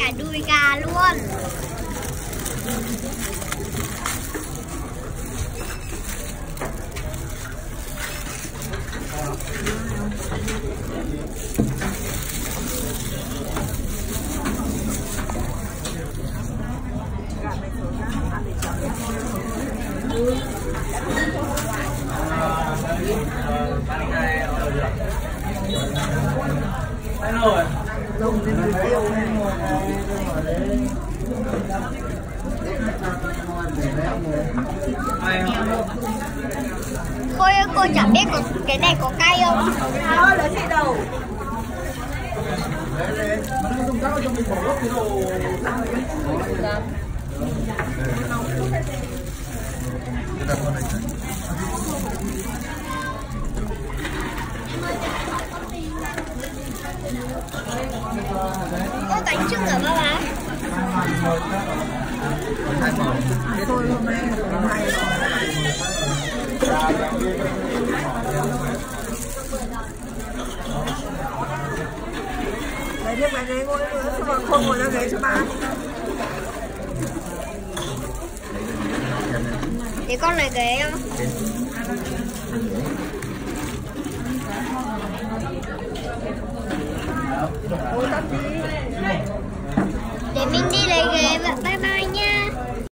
cả đùi gà luôn. Cô chẳng biết cái này có cay không? Lấy chị đầu. Ô bánh trưng ở bao lá? Thôi hôm nay là hay rồi. Lấy thêm cái ghế ngồi nữa, sao mà không ngồi ra ghế cho ba? Để con lấy ghế không?